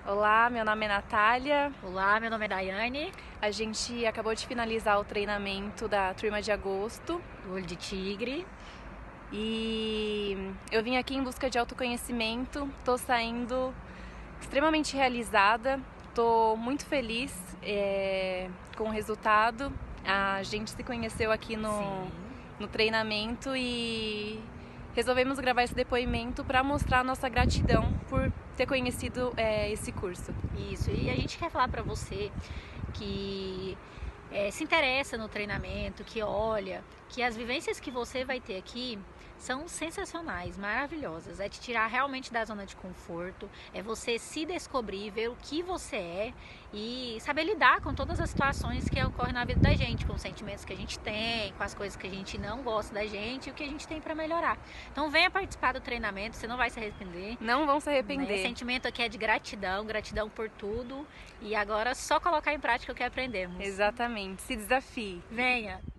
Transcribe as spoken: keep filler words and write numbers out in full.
Olá, meu nome é Natália. Olá, meu nome é Daiane. A gente acabou de finalizar o treinamento da turma de agosto. Do Olho de Tigre. E eu vim aqui em busca de autoconhecimento. Tô saindo extremamente realizada. Tô muito feliz é, com o resultado. A gente se conheceu aqui no, no treinamento e resolvemos gravar esse depoimento para mostrar a nossa gratidão por ter conhecido é, esse curso. Isso, e a gente quer falar para você que é, se interessa no treinamento, que olha, que as vivências que você vai ter aqui são sensacionais, maravilhosas. É te tirar realmente da zona de conforto, é você se descobrir, ver o que você é e saber lidar com todas as situações que ocorrem na vida da gente, com os sentimentos que a gente tem, com as coisas que a gente não gosta da gente e o que a gente tem para melhorar. Então venha participar do treinamento, você não vai se arrepender. Não vão se arrepender. O sentimento aqui é de gratidão, gratidão por tudo. E agora é só colocar em prática o que aprendemos. Exatamente, se desafie. Venha!